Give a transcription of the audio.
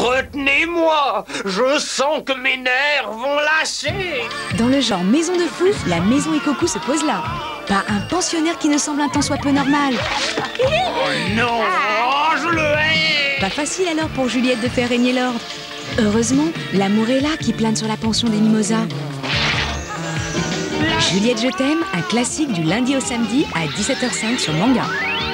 Retenez-moi, je sens que mes nerfs vont lâcher. Dans le genre maison de fou, la maison Ikoku se pose là. Pas un pensionnaire qui ne semble un tant soit peu normal. Oh non, oh, je le hais. Pas facile alors pour Juliette de faire régner l'ordre. Heureusement, l'amour est là qui plane sur la pension des Mimosas. Juliette, je t'aime, un classique du lundi au samedi à 17h05 sur Manga.